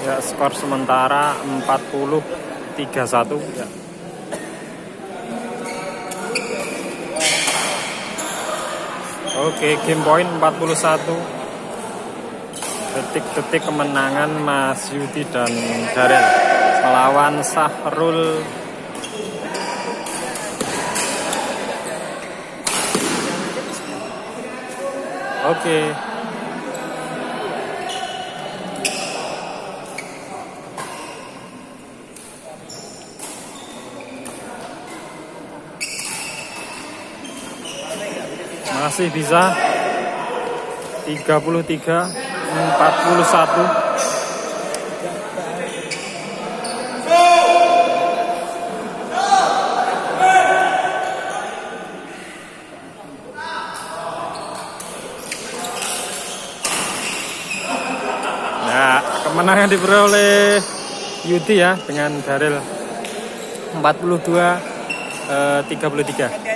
Ya, skor sementara 40-31 ya. Oke, game point 41. Detik-detik kemenangan Mas Yudi dan Darel melawan Sahrul. Oke. Masih bisa 33-41. Nah, kemenangan diperoleh Yudi ya dengan Darel 42-33.